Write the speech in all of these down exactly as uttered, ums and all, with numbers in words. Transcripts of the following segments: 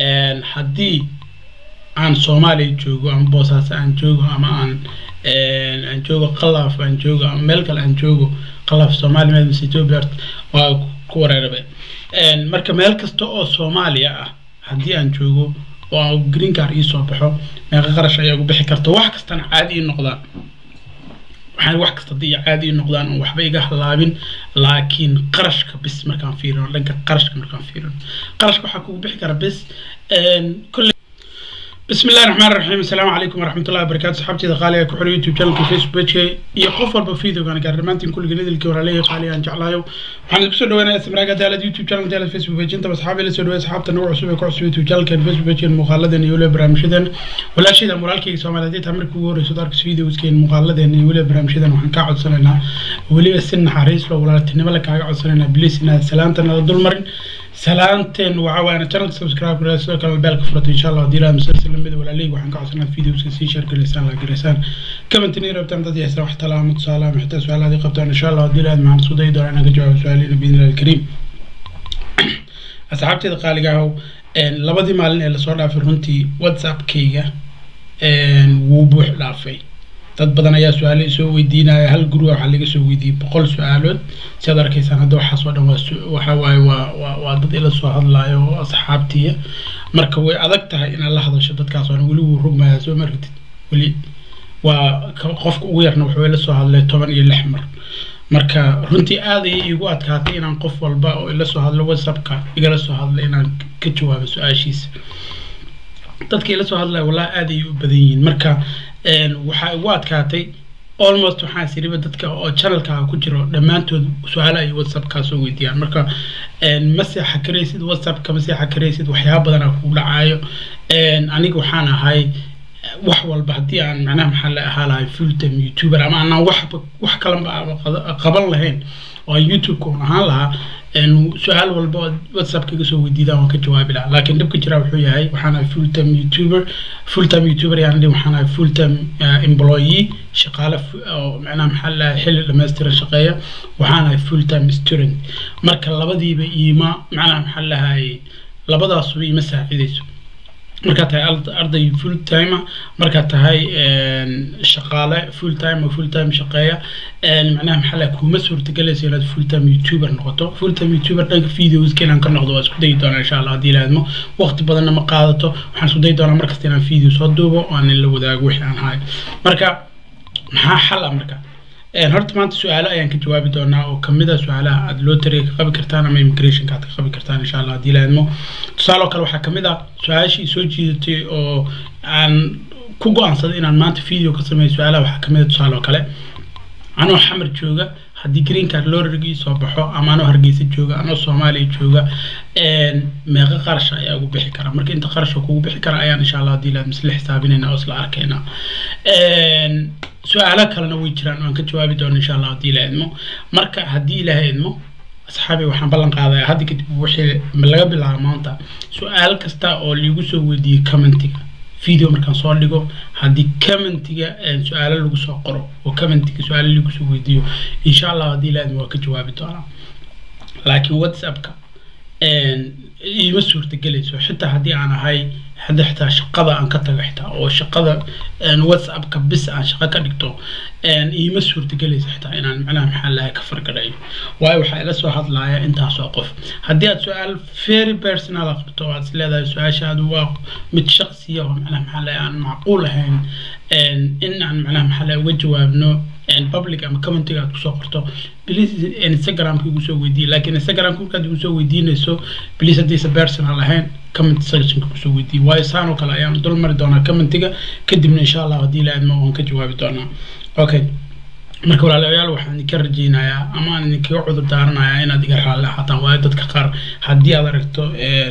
ان حدي عن صومالي جوجو عن بوساس عن جوجو أما عن عن جوجو قلاف عن جوجو عن ملكال عن جوجو قلاف صومالي ما مسيتو بيرت وكورة ربع ان مركب ملكستو أو صوماليا حدي عن جوجو وجرين كار يسوع بحو ما غيرش أيقو بحكرته واحد كستان عادي النقدان waxaan wax kasta diya caadi noqdaan oo waxba iga halaabin laakiin qarashka bis markaan fiirino dhanka qarashka markaan fiirino qarashka waxa ku bixi kara bis een kulli بسم الله الرحمن الرحيم السلام عليكم ورحمة الله وبركاته صحابتي دقالي كو خلو يوتيوب channel فيسبوك iyo qof walba video kan gaarmaantin kulli geedilkii waraleey qaali aan jeclaayo waxaan ku soo dhawaanaa ismaraga dalad youtube channel dalad facebook page inta asxaabi la soo dhawaad asxaabta nooc cusub ee ku cusub youtube channel kan facebook page muuqaaladan iyo wala barnaamijyadan wala shida moraalkayga Soomaaliyeed markii ugu horeyso darka videos keen muuqaaladan iyo wala barnaamijyadan waxaan ka codsanaynaa waliba sin naxariis loo walaaltinimo la kaaga codsanaynaa please inaad salaantana dul marin سلامتين وعوانا channel subscribe ولا سوى كان البالك فرط إن شاء الله ديلا مسلسل لمدة ولا ليك وحنك عصنا فيديوز كسي شارك لسان لا كرسان كمان تنير بتم تدي حسنا وحتى لا متصالة محتاج سؤال هذه قبتان إن شاء الله ديلا مع صدى دور أنا جواب سؤالين بإذن الله الكريم أصحابتي دقالي جاهو إن لبدي مالنا اللي صار في رنتي واتساب كيجا إن وبوح لافي dad badan ayaa su'aalo soo weydiinaya hal guru waxa laga soo weydiiyay boqol su'aalood sida arkaysan hadda waxa soo dhan waxa waay waa waa dad ila soo hadlayo asxaabtiya marka way adag tahay in la hadasho dadkaas oo wali uu rugmaya soo markatid wali waa qofka ugu yarna wuxuu la soo hadlay toban iyo lix mar marka runtii aad ay igu adkaatay inaan qof walba oo ila soo hadlo WhatsApp-ka igala soo hadlay inaan ka jawaabo su'aashiisa dadka ila soo hadlay wallahi aad ay u badan yihiin marka een waxa ugu adkaatay almost waxaan siriba dadka oo channel-ka ku jiro dhamaantood su'aalo ay WhatsApp-ka soo weydiiyaan marka een masaxa kareysid WhatsApp-ka masaxa kareysid waxyaabo badan ku dhacayo een aniga waxaan ahay wax walba hadii aan macnaha maxaa la ahaalahay full time YouTuber ama aan wax wax kale qaban lahayn oo YouTube-ku ahaan lahaa إن سؤال والبعض واتساب كيسو وديدا وكجواب لا لكن دبك جرا وحو yahay waxaan ahay full time YouTuber full time YouTuber يعني waxaan ahay full time employee shaqaale oo macnaha maxal xil dhameestiran shaqeeya waxaan ahay full time student marka labadiiba iima macnaha maxal lahay labadaas way ma saacidayso marka tahay arday full time marka tahay shaqaale full time oo full time shaqeeya een macnaha maxalla kuma suurtagelayso inaad full time YouTuber noqoto full time YouTuber dhanka videos keenan ka noqdo waa isku day doonaa insha Allah hadii laadmo waqti badan ma qaadato waxaan isku day doonaa markasta inaan video soo duubo oo aan la wadaago wixii aan hayo marka maxaa xal ah marka een horta maanta su'aalo ayaan ka jawaabi doonaa oo kamid ah su'aalaha aad loo tariiq ka qabi kartaan ama immigration ka qabi kartaan insha Allah hadii laadmo tusaale kale waxa kamid ah su'aashii soo jiidatay oo aan ku go'aansaday inaan maanta video ka sameeyo su'aalaha waxa kamid ah tusaale kale anoo xamar jooga hadii green card loo rigi soo baxo ama anoo hargeysa jooga anoo Soomaaliya jooga een meeqa qarash ayaa ugu bixi kara marka inta qarash ugu bixi kara ayaan insha Allah hadii laadmo isla xisaabinayna oo isla arkayna een su'aalo kalena way jiraan oo aan ka jawaabi doono insha Allah hadii laadmo marka hadii ilaahay idmo asxaabi waxaan ballan qaadayaa hadii kadib wixii laga bilaabo maanta su'aal kasta oo liigu soo weydiiyay commentiga video markaan soo dhigo hadii commentiga su'aalo lagu soo qoro oo commentiga su'aalo lagu soo weydiiyo insha Allah hadii laadmo waa ka jawaabi doonaa laakiin WhatsApp-ka een ima suurtagelayso xitaa hadii aan ahay hadda xitaa shaqada aan ka tago xitaa oo shaqada een WhatsApp-ka bis aan shaqo ka dhigto een ima suurtagelayso xitaa inaan macnaha maxaa la ka farqadeeyo waayo waxa ila soo hadlaaya intaas oo qof hadii aad su'aal very personal qabto aad leedahay su'aashaadu waa mid shakhsi ah macnaha maxaa la aan macquul ahayn een in aan macnaha maxaa la uga jawaabno in public ama commentiga aad ku soo qorto please Instagram ku soo weydii laakiin Instagram ku ka soo weydiinayso please hadii si personal ahayn comment section ku soo weydii way saan oo kale ayaan dul mari doonaa commentiga kadibna insha Allah hadii la aadmo waan ka jawaabi doonaa okay marka walaalayaal waxaan ka rajeynayaa ama aan idinka cudur daaranayaa inaad iga raali ahaataan waa dadka qaar hadii aad aragto ee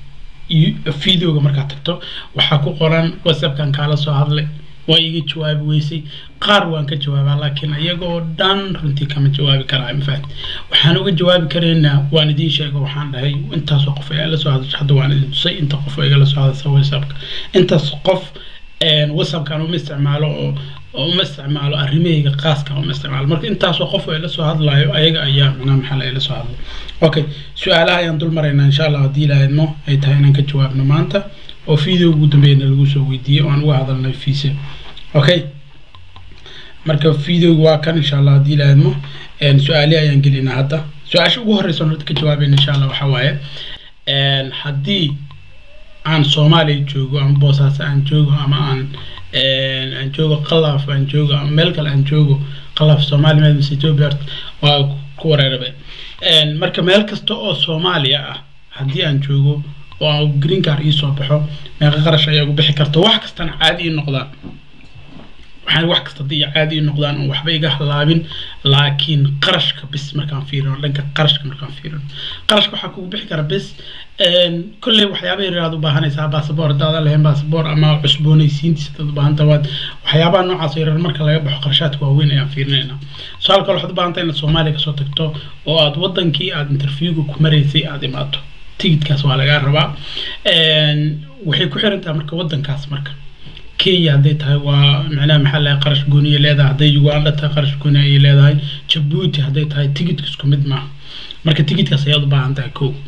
videoga marka tagto waxa ku qoran WhatsApp-kan kala soo hadlay way iga jawaabi weysay qaar waan ka jawaabaa laakiin ayagoo dhan runtii kama jawaabi karaa ma faahad waxaan uga jawaabi kareynaa waan idin sheego waxaan dhahay intaas qof ay la soo hadashay hadda waan idin tusay inta qof ay la soo hadashay WhatsApp-ka intaas qof een WhatsApp-kan uu isticmaalo oo oo uma isticmaalo arrimahayga qaaska uma isticmaalo marka intaas oo qof ay la soo hadlayo ayaga ayaa macnaha maxal ay la soo hadlay okay su'aalaha ayaan dul maraynaa insha Allah hadii ilaahayno ay tahay inaan ka jawaabno maanta oo video ugu dambeeyna lagu soo weydiiyay oo aan uga hadalnay fiisa okay marka video waa kan insha Allah hadii ilaahayno een su'aalaha ayaan gelinaa hadda su'aasha ugu horeysa oo ka jawaabayna insha Allah waxa waaye een hadii aan Soomaaliya joogo ama Boosaaso aan joogo ama aan een aan joogo Qalaaf aan joogo ama meel kale aan joogo Qalaaf Soomaaliya ma Ethiopia waa ku wareerbe een marka meel kasta oo Soomaaliya ah hadii aan joogo oo green card ii soo baxo meeqa qarash ayaa ugu bixi karto wax kasta caadi noqdaan waxaan wax kasta dii caadi noqdaan oo waxba iga halaabin laakiin qarashka bis markaan fiirino dhanka qarashka markaan fiirino qarashka waxa ku bixi kara bis een kulli waxyaabo yaraad u baahanaysaa passport daada leh passport ama cusboonaysiintiisa dad u baahan tahay waxyaabaha noocaas yar marka laga baxo qarashaadka waaweyn ayaan fiirinayna su'aal kale waxaad u baahan tahay in Soomaaliya ka soo tagto oo aad wadankii aad interviewga ku mareysay aad imaato tigidkaas waa laga rabaa een waxay ku xiran tahay marka wadankaas marka Kenya hadday tahay waa macnaha maxaa la qarash gooniye leedahay hadday Uganda tahay qarash gooniye leedahay Djibouti hadday tahay tigidka isku mid ma marka tigidkaas ayaad u baahan tahay koow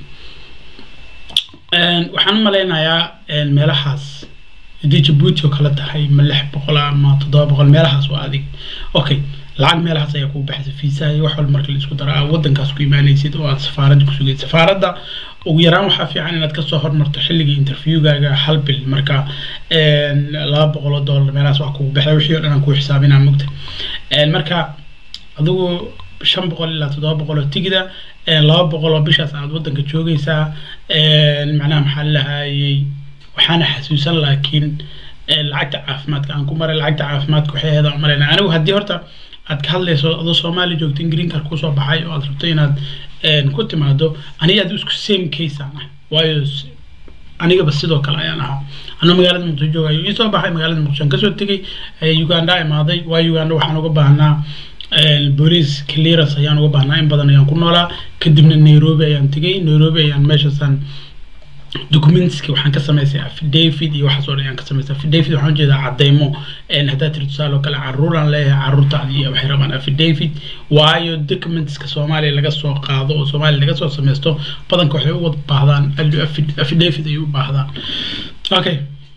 een waxaan maleynayaa een meelahaas hadii Djibouti oo kala tahay ma lix boqol ama toddoba boqol meelahaas waa adig okay lacag meelahaas ayaa ku baxaysa fiisa iyo wax walba marka la isku daro wadankaas ku iimaanaysid oo aad safaaradda ku sugaysid safaaradda ugu yaraan waxa fiican inaad ka soo hormarto xilliga interviewgaaga hal bil marka een laba boqol oo dollar meelahaas wax ku baxay wixii oo dhan ku xisaabinaa mugta een marka adigu shan boqol ilaa toddoba boqol oo tigida een laba boqol oo bishaas aad wadanka joogaysaa een macnaha maxaa la hayay waxaana xasuusan laakiin lacagta caafimaadka aan ku maray lacagta caafimaadka waxay heedaa mareena anigu hadii horta aad ka hadlayso adoo Soomaali joogto green card ku soo baxay oo aad rabto inaad een ku timaado aniga aad isku same case ah waayo aniga bas sidoo kale ayaan ahaa anoo magaalada Muqdisho joogayo ii soo baxay magaalada Muqdisho ka soo tagay Uganda imaaday waa Uganda waxaan uga baahnaa een police clearance ayaan uga baahnaa in badan ayaan ku noolaa kadibna Nairobi ayaan tagay Nairobi ayaan meeshaan documents ki waxaan ka sameysay affidavit iyo waxa soo dhayaan ka sameysay affidavit waxaan jeedaa cadeymo in hadaa tirtusaalo kala caruuran leeyahay caruurtaadi iyo waxay rabaan affidavit waayo documents ka Soomaaliya laga soo qaado oo Soomaaliya laga soo sameysto badanka waxay u wada baahdaan affidavit ay u baahdaan okay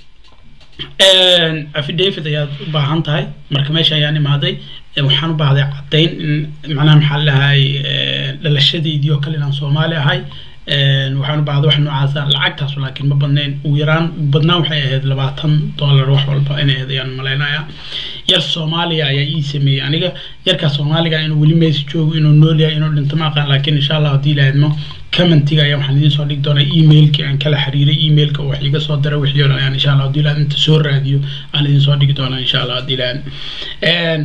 een affidavit ayaa u baahan tahay marka meesha ayaan imaaday waxaan u baahday cadeyn macnaha maxaa la lahay dhalashadii oo kale inaan Soomaali ahay een waxaan u baahday wax noocaas ah lacagtaas laakiin ma badnayn ugu yaraan badnaan waxay ahayd labaatan dollar wax walba inay ahaydaan maleynaya yar Soomaaliya ayaa ii sameeyay aniga yarka Soomaaliga inuu wali mees joogo inuu nool yahay inuu dhinto ma aqaan laakiin insha Allah hadii ilaahayno commentiga ayaa waxaan idin soo dhig doonaa emailka aan kala xiriiray emailka wax iga soo diray wixii oo aan insha Allah hadii ilaahayno inta soo raadiyo aan idin soo dhigi doonaa insha Allah hadii ilaahayno een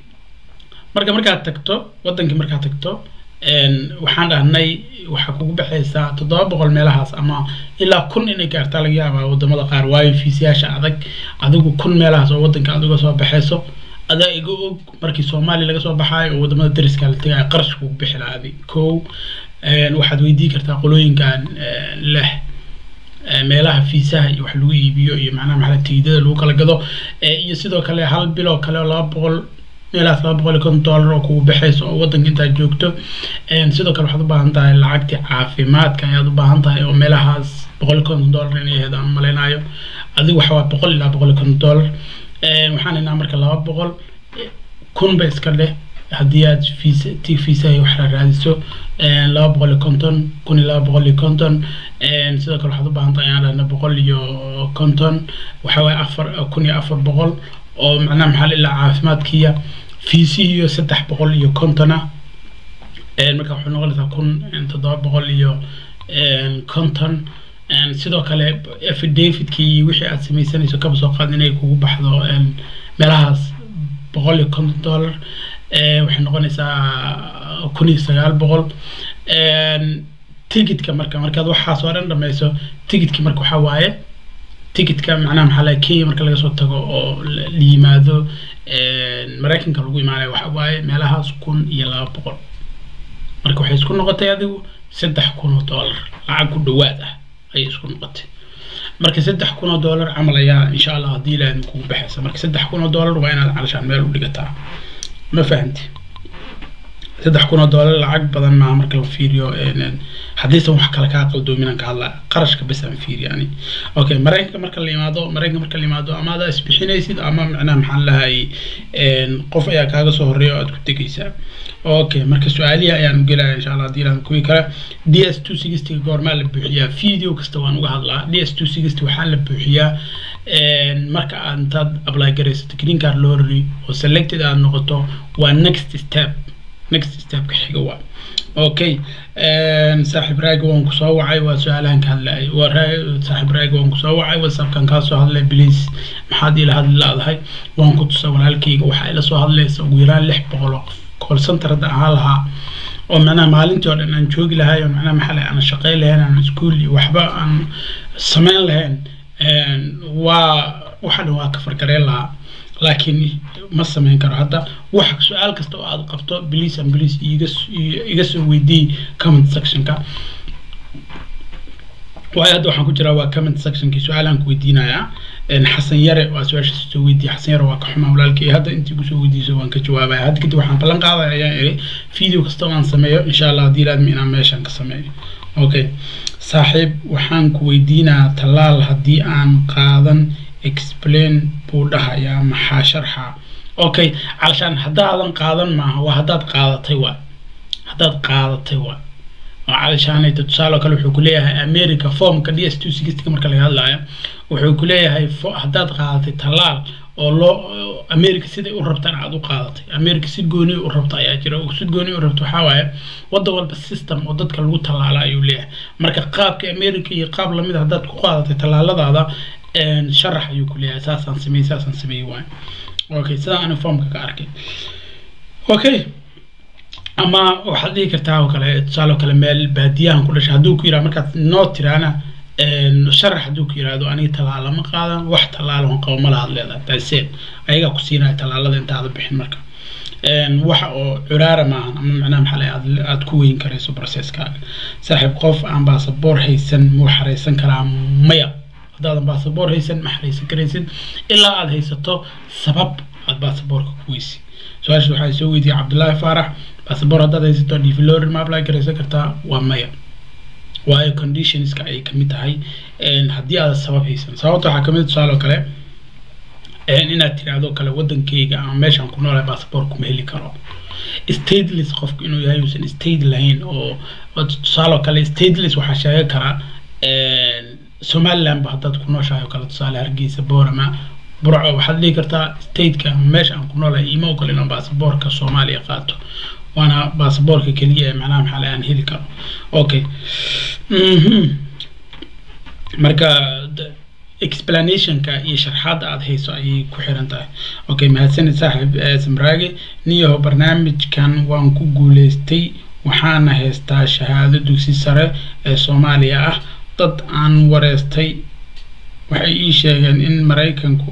marka marka tagto wadankii marka tagto een waxaan dhahnay waxa kugu baxaysaa toddoba boqol meelahaas ama ilaa kun inay gaartaa laga yaabaa wadamada qaar waayo fiisayaasha adag adigu kun meelahaas oo wadanka adiga soo baxayso adaa iga og markii Soomaaliya laga soo baxay oo wadamada dariska la tagay qarash kugu bixi lahayd koow een waxaad weydii kartaa qolooyinkan leh meelaha fiisaha iyo wax lagu iibiyo iyo macnaha maxaa tigidada lagu kala gado iyo sidoo kale hal bil oo kale laba boqol meelahaas laba boqol iyo konton dollar oo kugu baxayso oo wadanka inta joogto een sidoo kale waxaad u baahan tahay lacagta caafimaadka ayaad u baahan tahay oo meelahaas boqol iyo konton dollar inay heedaan maleynayo adigu waxa waa boqol ilaa boqol iyo konton dollar een waxaan inaa marka laba boqol kun ba iska leh hadii aad fiisa tii fiisa ay wax raadiso een laba boqol iyo konton kun ilaa boqol iyo konton een sidoo kale waxaad u baahan tahay inaad boqol iyo konton waxa waa afar kun iyo afar boqol oo macnaha maxaa la caafimaadkiya fiisiyo saddex boqol iyo konton een marka wuxuu noqonaysaa kun toddoba boqol iyo een konton een sidoo kale affidavit-kii wixii aad sameysanayso ka soo qaad inay kugu baxdo een meelahaas boqol iyo konton dollar ee waxay noqonaysaa kun iyo sagaal boqol een ticketka marka markaad waxa soo dhan dhamayso ticketka marka waxa waaye ticketka macnaha maxaa la Kenya marka laga soo tago oo la yimaado een Mareykanka lagu imaanay waxa waaye meelahaas kun iyo laba boqol marka waxay isku noqotay adigu saddex kun oo dollar lacag ku dhawaad ah ay isku noqotay marka saddex kun oo dollar camal ayaa insha Allah hadii ilaahay ku baxaysa marka saddex kun oo dollar waa inaad calashaan meel u dhigataa ma fahanti saddex kun oo dollar lacag badan ma marka la fiiriyo een hadii wax kala ka qaldoominan ka hadla qarashka bas aan fiiriyo yani okay mareenka marka la yimaado mareenka marka la yimaado ama aad isbixinaysid ama macnaha maxaan lahay een qof ayaa kaaga soo horeeyo aad ku tagaysaa okay marka su'aaliya ayaan galay insha Allah hadii aan kuwi kara D S two sixty goorma la buuxiyaa video kasta waan uga hadlaa D S two sixty waxa la buuxiyaa een marka aad apply garaysid green card lottery oo selected aad noqoto waa next step next step ka xiga waa okay een saaxib raaga waan ku soo wacay waa su'aalahan ka hadlay waa saaxib raaga waan ku soo wacay WhatsApp kan ka soo hadlay please maxaad ila hadlaadahay waan ku tusay walaalkayga waxa ila soo hadlaysa ugu yaraan six boqol call center da ahaa oo macnaha maalintii oo dhan aan joogi lahaay oo macnaha maxay aan shaqeey lahayn aan iskuul iyo waxba aan sameyn lahayn een waa waxa waa ka fargareen lahaa laakiin ma sameyn karo hadda wax su'aal kasta oo aad qabto please and please iga iga soo weydii comment section ka وهذا waxaan ku jiraa waa comment section ki su'aalan ku weydiinaya in Xasan Yare waa su'aasha soo weydiiyay Xasan Yare waa ka xumaa walaalkii hadda intii ku soo weydiisay waan ka jawaabay hadda kadib waxaan balan qaadayaa in video kasta aan sameeyo insha Allah hadii laad inaan meeshan ka sameeyo okay saaxiib waxaan ku weydiinaa talaal hadii aan qaadan explain buu dhahayaa maxaa sharxa okay علشان hadaadan qaadan maaha waa hadaad qaadatay waa hadaad qaadatay waa علشان تتصالوا كله حكوليها أمريكا فوم كدي اس two sixty كمر كله هلا وحكوليها حداد قاعدة تلال والله أمريكا سيد وربطان عدو قاعدة أمريكا سيد جوني وربطان ياجرا وسيد جوني وربطوا حوايا وضوا بالسيستم وضد كله تلال أيوليه مركا قاب كأمريكا يقابل لمده حداد قاعدة تلال هذا شرح يقولي أساسا سمي أساسا سمي وين أوكي سدا أنا فوم كأركي أوكي أما واحد ذيك تاعو كله تصالو كله مال بهديان كل شيء هدوك يرا مركز نوت ترانا شرح هدوك يرا دو أني تلالة ما قادا واحد تلالة هنقوم ملا هذا هذا تأسيد أيها كسينا تلالة أنت هذا بحين مركز واحد عرارة معنا معنا محلي أتكوين كريسو برسيس كار صاحب قف عن باسبور هيسن مو حريسن كلام ميا هذا باسبور هيسن محريسن كريسن إلا هذا هيسته سبب هذا باسبور كويسي سؤال شو حيسوي دي عبد الله فرح باسبور هذا هيسته دي فلور ما بلا كريسن كرتا وميا واي كونديشنز كأي كمية هاي إن هدي هذا السبب هيسن سواء حكمت سؤال كله إن إن أتريادو كله ودن كيجا عمش عن كنا له باسبور كمهلي كرا استيدلس خف إنه يهيوسن استيد لهين أو سؤال كله استيدلس وحشاية كرا سومال لام بحطت كنا شايو كله سؤال هرجيس بورا ما برع واحد لي كرتا استيد كمش عن كنا له إيمو كلنا باسبور كسومالي قاتو وأنا باسبور ككلية معناه محل عن هيلي كرا أوكي مركا explanation ka iyo sharxaad aad hayso ay ku xiran tahay okay mahadsan saaxiib Samraagi niyo barnaamijkan waan ku guuleystay waxaana haystaa shahaado dugsi sare ee Soomaaliya ah dad aan wareystay waxay ii sheegeen in Mareykanku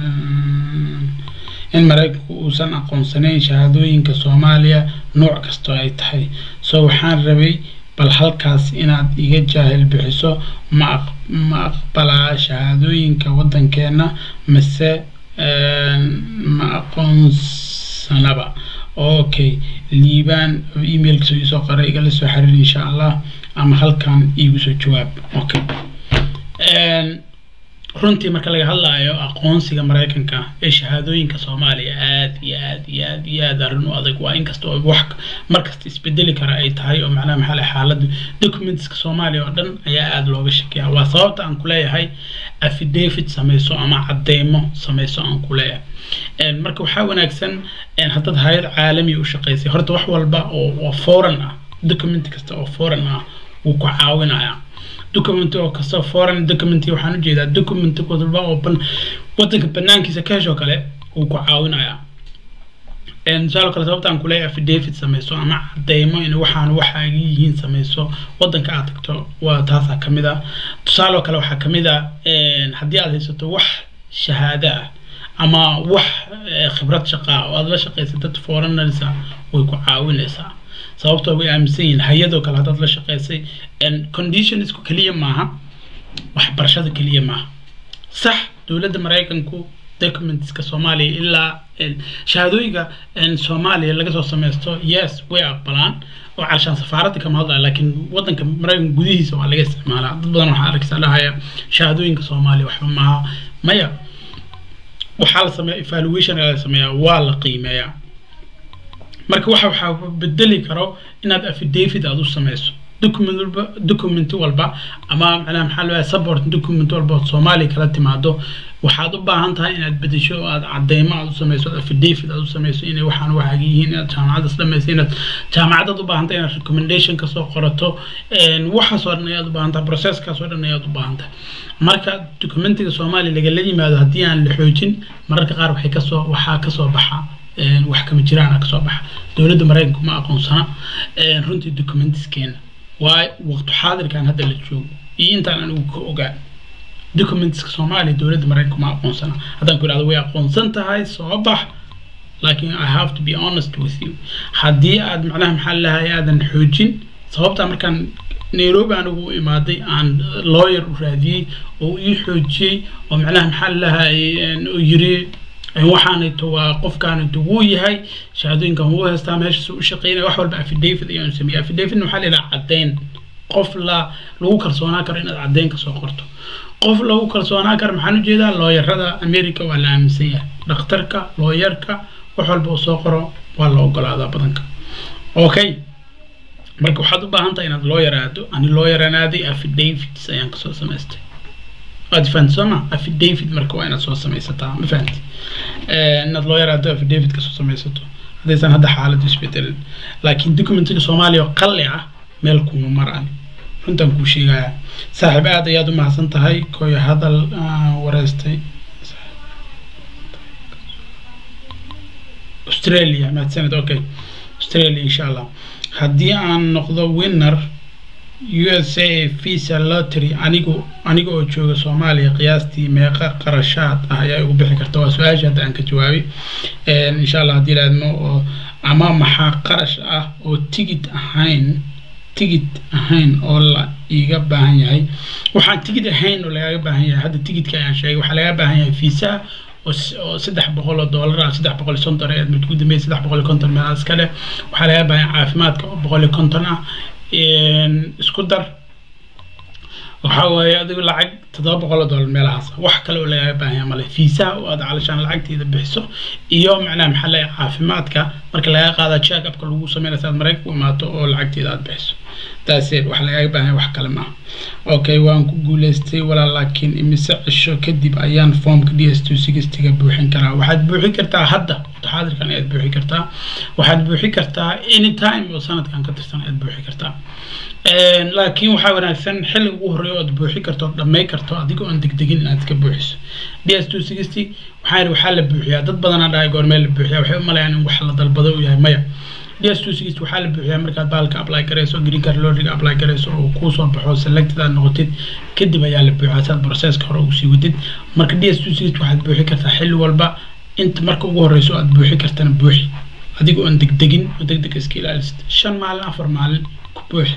in Mareykanku uusan aqoonsanayn shahaadooyinka Soomaaliya nooc kasta ay tahay soo waxaan rabay bal halkaas inaad iga jaahil bixiso ma ma aqbala shahaadooyinka wadankeena mise ma aqoonsanaba okay liibaan emailka soo soo qoray iga la soo xiriir insha Allah ama halkan iigu soo jawaab okay een runtii marka laga hadlayo aqoonsiga Mareykanka ee shahaadooyinka Soomaaliya aad iyo aad iyo aad iyo aad arrin u adag waa in kasta oo wax markasta isbedeli kara ay tahay oo macnaha maxal xaaladda documentska Soomaaliya oo dhan ayaa aad looga shakiyaa waa sababta aan ku leeyahay affidavit samayso ama cadeymo samayso aan ku leeyahay een marka waxa wanaagsan in hadda hay'ad caalami u shaqeysay horta wax walba oo foreign ah document kasta oo foreign ah uu ku caawinayaa document oo kasta foreign document waxaan u jeedaa document ku dalba oo ban wadanka banaankiisa ka hesho kale uu ku caawinayaa een soo kale sababta aan ku leeyahay affidavit samayso ama cadeymo in waxaan waxa ay yihiin samayso wadanka aad tagto waa taas kamid ah tusaale kale waxa kamid ah een hadii aad haysato wax shahaado ah ama wax khibrad shaqo oo aad la shaqeysay dad foreigners way ku caawinaysaa sababtoo way aaminsan hay'ado kale hadad la shaqeysay and conditions ku kaliya maaha waxbarashada kaliya ma sax dawladda Mareykanku documents ka Soomaaliya ilaa shahaadooyinka in Soomaaliya laga soo sameesto yes way aqbalaan oo calashan safaaradda kama hadla laakiin wadanka Mareykanka gudihiisa waa laga isticmaalaa dad badan waxa arkaysaa lahaya shahaadooyinka Soomaaliya waxba ma maya waxa la sameeyaa evaluation la sameeyaa waa la qiimeeyaa marka waxa waxa bedeli karo inaad affidavit aad u sameyso document walba document walba ama macnaha maxaa loo support document walba Soomaaliya kala timaado waxaad u baahan tahay inaad bedesho aad cadeymo aad u sameyso affidavit aad u sameyso inay waxaan waxa yihiin inaad jaamacad isdhamayso inaad jaamacad u baahan tahay inaad recommendation ka soo qorato een waxa soo dhan ayaad u baahan tahay process ka soo dhan ayaad u baahan tahay marka documentiga Soomaaliya laga la yimaado hadii aan la xoojin mararka qaar waxay ka soo waxa ka soo baxa een wax kama jiraan ka soo baxa dawladda Mareykanka ma aqoonsana een runtii documentskeena waa waqti xaadirkan hadda la joogo iyo intaan anigu ka ogaa documents Soomaaliya dawladda Mareykanka ma aqoonsana hadan ku raado way aqoonsan tahay soo bax laakiin I have to be honest with you hadii aad macnaha maxaa lahaay aadan xoojin sababta markaan Nairobi anigu imaaday aan lawyer u raadiyay oo ii xoojiyay oo macnaha maxaa lahaay oo yiri waxaan inta waa qofkaan inta uu yahay shahaadooyinka uu haystaa meesha uu shaqeynaa wax walba affidavit iyo sameeyaa affidavit waxa la cadeyn qof la lagu kalsoonaa karo inaad cadeyn ka soo qorto qof lagu kalsoonaa karo maxaan u jeedaa lawyer-rada America waa la aaminsan yahay dhakhtarka lawyer-ka wax walba oo soo qoro waa la ogolaadaa badanka okay marka waxaad u baahan tahay inaad lawyer aado ani lawyer anaadi affidavit ayaan ka soo sameystay aad fahansama affidavit marka waa inaad soo sameysataa ma fahanti ee inaad lawyer aado affidavit ka soo sameysato hadaysan hadda xaalad isbedel laakiin documentiga Soomaaliya qalli ah meel kuma maraan runtan ku sheegaya saaxiib aad ayaad u mahadsan tahay kooy hadal wareystay Australia ma sanad okay Australia insha Allah hadii aan noqdo winner U S A visa lottery anigu anigu oo jooga Soomaaliya qiyaastii meeqa qarashaad ah ayaa ugu bixi kartaa waa su'aasha hadda aan ka jawaabay ee insha Allah hadii laadmo oo ama maxaa qarash ah oo ticket ahayn ticket ahayn oo la iga baahan yahay waxaan ticket ahayn oo laga baahan yahay hadda ticketka ayaan sheegay waxa laga baahan yahay visa oo saddex boqol oo dollar ah saddex boqol iyo konton ee mid ku dambeeyay saddex boqol iyo konton meel iskale waxa laga baahan yahay caafimaadka boqol iyo konton ah in isku dar waxa weeye adigu lacag toddoba boqol oo dollar meelahaas wax kale oo laga baahan yahay male visa oo aad calashan lacagteeda bixiso iyo macnaha maxaa la caafimaadka marka laga qaado check up ka lagu sameeyo saad Mareykanka u imaato oo lacagteeda aad bixiso taasee wax laga baahan yahay wax kale ma okay waan ku guuleystay wala laakiin imise cisho kadib ayaan formka D S two sixty ga buuxin karaa waxaad buuxin kartaa hadda taxadirkan aad buuxin kartaa waxaad buuxin kartaa anytime oo sanadkan ka tirsan aad buuxin kartaa een laakiin waxa wanaagsan xilli ugu horeeyo aad buuxin karto dhamay karto adigoo aan degdegin inaad ka buuxiso D S two sixty waxa waxa la buuxiyaa dad badan aan dhahay goormeel la buuxiyaa waxay u maleeyaan in wax la dalbado uu yahay maya D S two sixty waxa la buuxiyaa markaad baalka apply gareyso green card lottery apply gareyso oo ku soo baxo selected aad noqotid kadib ayaa la buuxiyaa sad process-ka hore uu sii wadid marka D S two sixty waxaad buuxin kartaa xilli walba inta marka ugu horeyso aad buuxin kartana buuxi adigoo aan degdegin oo degdeg iska ilaalisid shan maalin afar maalin ku buuxi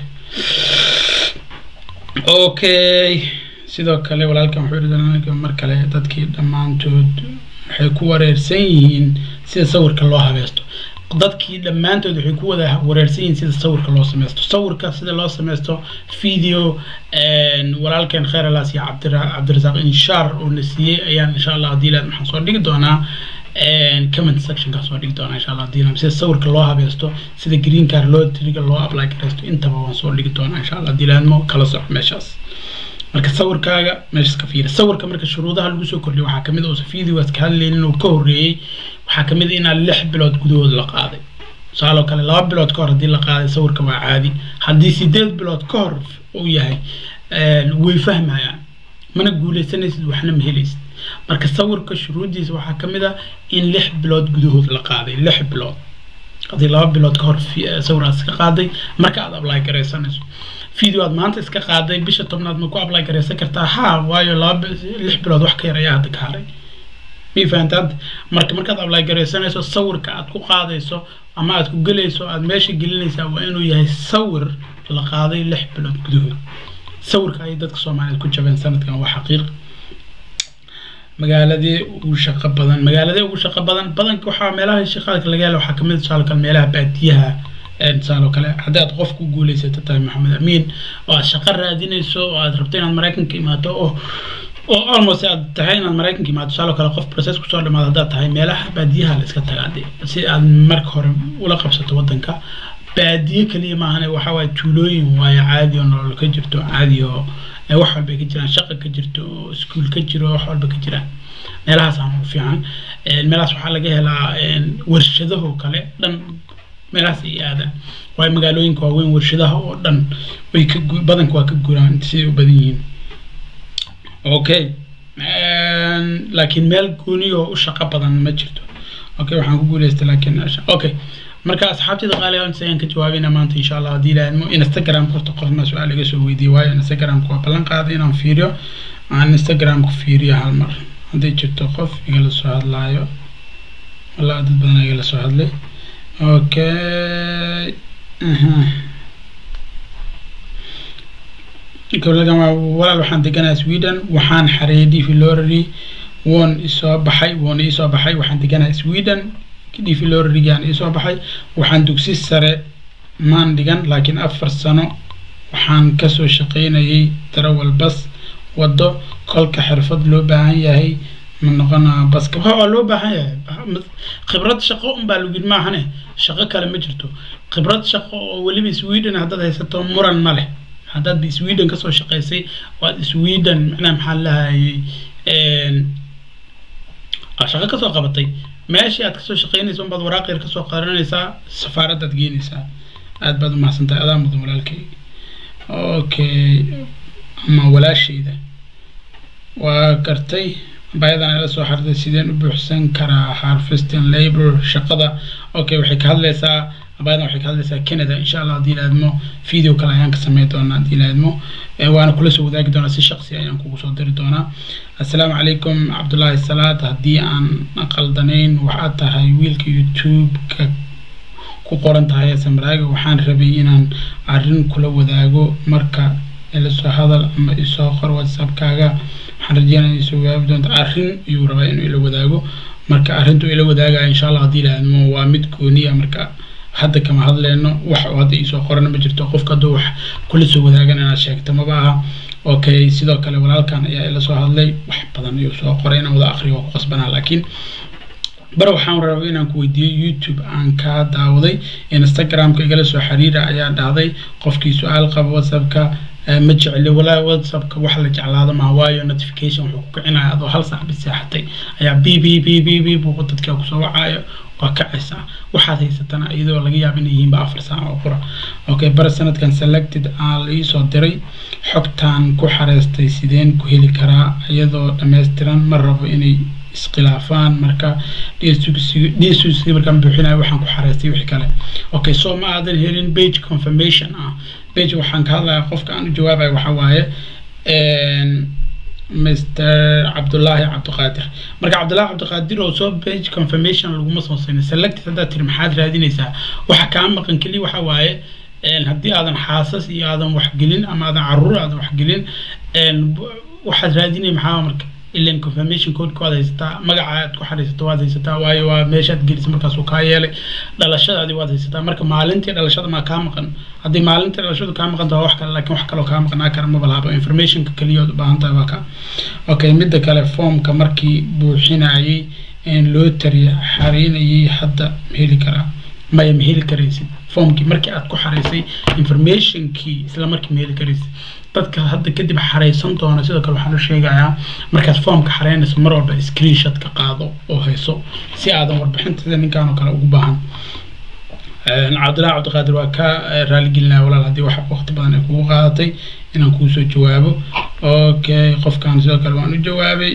okay sidoo kale walaalkan wuxuu yiraahdaa mar kale dadkii dhamaantood waxay ku wareersan yihiin sida sawirka loo habeesto dadkii dhamaantood waxay ku wada wareersan yihiin sida sawirka loo sameesto sawirka sida loo sameesto video een walaalkan Khayralas iyo Cabdirasaaq inshaar oo nasiyay ayaan insha Allah hadii la maxaan soo dhigi doonaa een comment section ka soo dhigi doonaa insha Allah hadii la sida sawirka loo habeesto sida green card lottery loo apply gareysto intaba waan soo dhigi doonaa insha Allah hadii la mo kala soc meeshaas marka sawirkaaga meesha ka fiir sawirka marka shuruudaha lagu soo kordhiyo waxa kamid ah oo video iska hadlaynin oo ka horeeyay waxa kamid ah in lix bilood gudahood la qaaday saalo kale laba bilood ka hor hadii la qaaday sawirka waa caadi hadii sideed bilood ka hor uu yahay ee way fahmayaan mana guuleysanaysid waxna ma helaysid marka sawirka shuruudiisa waxa kamid ah in lix bilood gudahood la qaaday lix bilood hadii laba bilood ka hor sawiraas ka qaaday marka aad apply gareysanayso video aad maanta iska qaaday bisha tobnaad ma ku apply gareysan kartaa ha waayo laba lix bilood wax ka yar ayaa hadda ka haray mi fahantaad marka markaad apply gareysanayso sawirka aad ku qaadayso ama aad ku galeyso aad meesha gelinaysaa waa inuu yahay sawir la qaaday lix bilood gudahood sawirka ay dadka Soomaaliyeed ku jabeen sanadkan waa xaqiiq magaaladii ugu shaqo badan magaaladii ugu shaqo badan badanka waxa meelaha shaqada laga helo waxa kamid ah meelaha baadiyaha ee saalo kale hadaad qof ku guuleysato tahay Maxamed Amiin oo shaqo raadinayso oo aad rabto inaad Mareykanka imaato oo oo almost aad tahay inaad Mareykanka imaato saalo kale qof process ku soo dhamaado hadaad tahay meelaha baadiyaha la iska tagaade si aad marka hore ula qabsato wadanka baadiye kaliya ma ahane waxa way tuulooyin way caadi oo nolol ka jirto caadi oo wax walba ka jiraan shaqo ka jirto iskuul ka jiro wax walba ka jiraan meelahaas aan u fiican meelahaas waxa laga helaa warshadaha kale dhan meelahaas ay aadaan way magaalooyinka waaweyn warshadaha oo dhan way ka badan waa ka guuraan si u badan yihiin okay laakiin meel gooni oo u shaqo badan ma jirto okay waxaan ku guuleystay laakiin okay marka asxaabtida qaaliga aan sayaan ka jawaabina maanta insha Allah hadii ilaahmo Instagram qorto qof ma su'aal iga soo weydiiyay waayo Instagram ku balan qaaday inaan fiiriyo aan Instagram ku fiiriyo hal mar hadii jirto qof iga la soo hadlaayo wala dad badan iga la soo hadlay okay aha كلنا ولا الواحد دقنا سويدن وحان حريدي في لوري وون إسوا بحي وون إسوا بحي وحان دقنا سويدن كدي في لوري جان إسوا بحي وحان دوكسي سرة مان دقن لكن أفر سنة وحان كسو شقينا يي ترول بس ودو كل كحرفض لو بعين يهي من غنا بس كبها لو بعين خبرات شقة أم بالو جد ما هني شقة كلام مجرتو خبرات شقة ولي بسويدن هذا هيستو مرن ماله هذا بسويدن كسر شقيسي وسويدن معنا محلها أشغل كسر قبطي ماشي أتكسر شقيني ثم بعد وراقي كسر قارني سا سفارة تجيني سا أد بعد ما سنت أدام بدون الكي أوكي ما ولا شيء ده وكرتي بعد أن أسوأ حرد السيدين بحسن كرا هارفستين ليبر شقدا أوكي وحكي هذا سا بعد ما حكي هذا كندا إن شاء الله دي لازمه فيديو كلا يانك سميته أنا دي لازمه وأنا كل سو ذاك دونا سي شخصي يانك وصدر دونا السلام عليكم عبد الله الصلاة هدي عن أقل دنين وحتى هاي ويلك يوتيوب ك كقرنت هاي سمراج وحان ربينا عرن كل وذاكو مركا اللي سو هذا أما يسوقر واتساب كاجا حرجينا يسوي بدون عرن يوربين إلى وذاكو مركا عرنتو إلى وذاكا إن شاء الله دي لازمه وامد كونية مركا حتى كما هذا لأنه وح وهذا يسوع قرنا بجرته قف كدوح كل سوى ذا جنا شيء تما بقى أوكي سيدا كله ولا كان يا إلا سوى هذا لي وح بدنا يسوع قرينا وذا آخره وقصبنا لكن بروح حاول ربنا كويدي يوتيوب عن كذا وذي إنستغرام كجلس وحريرة يا داضي قف كي سؤال قبل واتساب كا مجعل ولا واتساب كوحلة على هذا مع وايو نوتيفيكيشن وحكينا هذا هل صاحب الساحتي يا بي بي بي بي بي بوقتك كا وسوا عايو وكعسا وحد هيستنا إذا ولا جيا بنيهم بأفر ساعة أخرى أوكي برا سنة كان selected على صدري حبتان كحرستي سيدين كهيل كرا أيضا دمستران مرة بإني اسقلافان مركا ديسوسي مركا بحنا وحن كحرستي وحكاله أوكي سو ما هذا هيرين page confirmation آه page وحن كهذا خوف كان جوابه وحوايه مستر عبد الله عبد القادر مركا عبد الله عبد القادر oo soo page confirmation lagu ma soo sameeyay select hada tir maxaad raadinaysaa waxa ka maqan kali waxa waaye een hadii aadan xaasas iyo aadan wax gelin ama aadan caruur aadan wax gelin een waxa raadinay maxaa marka ileen confirmation code ku adeysata magaca aad ku xariisato waad haysataa waayo waa meeshaad gelisay markaas uu ka yeelay dhalashadaadi waad haysataa marka maalintii dhalashada ma ka maqan hadii maalintii dhalashadu ka maqan tahay wax kale laakiin wax kale oo ka maqnaa kara ma balhaabo information ka kaliya u baahan tahay waa ka okay midda kale form ka markii buuxinayay in loo tariyo xariinayay hadda heli kara ma yam heli karaysid form ki markii aad ku xariisay information ki isla markii ma heli karaysid dadka hadda kadib xareysan doona sidoo kale waxaan u sheegayaa markaas formka xareynayso mar walba screenshot ka qaado oo hayso si aadan warbixinta ninkan oo kale ugu baahan ee Cabdullah Cabdi Qaadir waa ka raali gelinaa walaal hadii wax waqti badan ay kugu qaadatay inaan ku soo jawaabo okay qofkan sidoo kale waan u jawaabay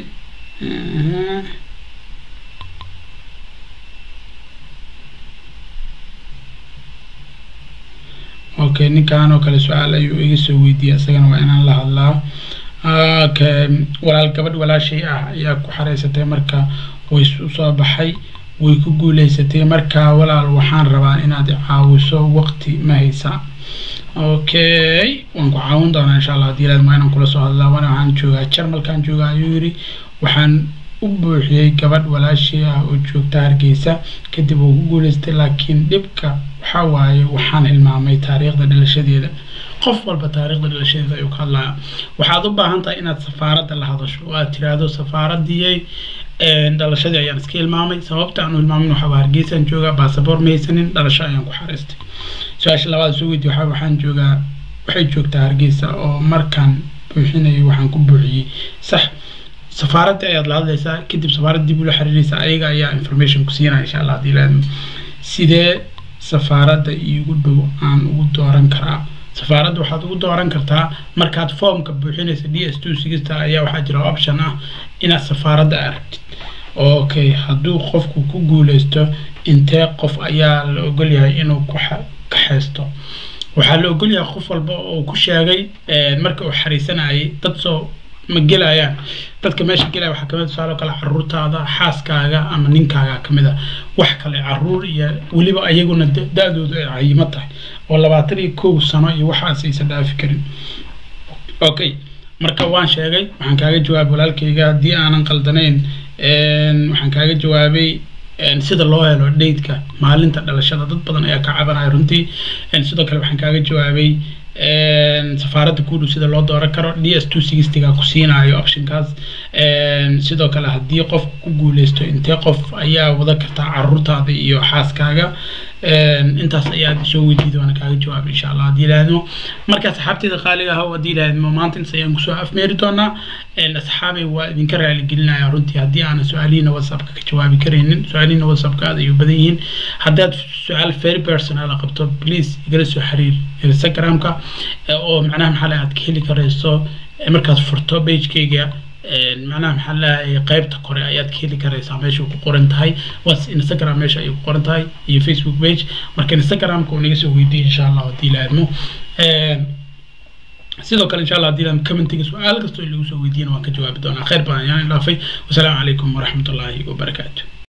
اوكي نكانو كلا سؤال ايو ايغي سو ويدي اسغنا وا inaan la hadlaa okay walaal gabadh wala shay ah ayaa ku xareysatay marka way soo baxay way ku guuleysatay marka walaal waxaan rabaa inaad caawiso waqti ma haysa اوكي وان كعاون دونا ان شاء الله دي لازم انا كل سو هذا وانا waxaan joogaa Jarmal kan joogaa ayuu yiri waxaan u buuxiyay gabadh walaashii ah oo joogta Hargeysa kadib uu ku guuleystay laakiin dibka waxa waaye waxaan ilmaamay taariikhda dhalashadeeda qof walba taariikhda dhalashadeeda ayuu ka hadlaa waxaad u baahan tahay inaad safaaradda la hadasho oo aad tiraahdo safaaradii een dhalashadii ayaan iska ilmaamay sababta aan u ilmaamin waxa Hargeysa joogaa baasaboor ma haysanin dhalasho ayaan ku xareystay su'aasha labaad soo weydiiyay waxa waxaan joogaa waxay joogtaa Hargeysa oo markaan buuxinay waxaan ku buuxiyay sax safaaradda ayaad la hadlaysaa kadib safaaradda dib u la xiriiraysaa ayaga ayaa information ku siinaya insha Allah hadii laan sidee safaaradda iigu dhow aan ugu dooran karaa safaaradda waxaad ugu dooran kartaa markaad foomka buuxinaysa D S two sixty ayaa waxa jira option ah inaad safaaradda aragtid okay hadduu qofku ku guuleysto intee qof ayaa la ogol yahay inuu ku kaxaysto waxaa la ogol yahay qof walba oo ku sheegay marka uu xariisanayay dad soo ma gelayaan dadka meesha gelaya waxa kamid ah kala caruurtaada xaaskaaga ama ninkaaga kamid ah wax kale caruur iyo waliba ayaguna daadoodu ay cayima tahay oo labaatan iyo kow sano iyo waxaas ay sadaafi karin okay marka waan sheegay waxaan kaaga jawaab walaalkayga hadii aanan qaldanayn een waxaan kaaga jawaabay een sida loo helo date-ka maalinta dhalashada dad badan ayaa ka cabanaya runtii een sidoo kale waxaan kaaga jawaabay een safaaradda ku dhow sida loo dooran karo D S two sixty ga ku siinayo option-kaas een sidoo kale hadii qof ku guuleysto intee qof ayaa wada karta caruurtaada iyo xaaskaaga een intaas ayaa soo weydiiday waan kaaga jawaab insha Allah hadii laadmo marka asxaabtayda qaaliga ah hadii laadmo maanta inta ayaan ku soo afmeeri doonaa een asxaabay waa idinka raali gelinaya runtii hadii aan su'aaliina WhatsApp-ka ka jawaabi kareynin su'aaliina WhatsApp-ka aad ayuu badan yihiin haddaad su'aal very personal qabto please igala soo xiriir Instagram-ka oo macnaha maxaa aad ka heli kareyso markaad furto page-kayga macnaha maxaa la qaybta kore ayaad ka heli kareysaa meesha ku qoran tahay was Instagram meesha ay ku qoran tahay iyo Facebook page marka Instagram-ka oo naga soo weydiin insha Allah hadii laadmo ee sidoo kale insha Allah hadii aan comment-iga su'aal kasto lagu soo weydiin waan ka jawaabi doonaa khayr baan yaan ilaafay wassalaamu calaykum wa rahmatullaahi wa barakaatuh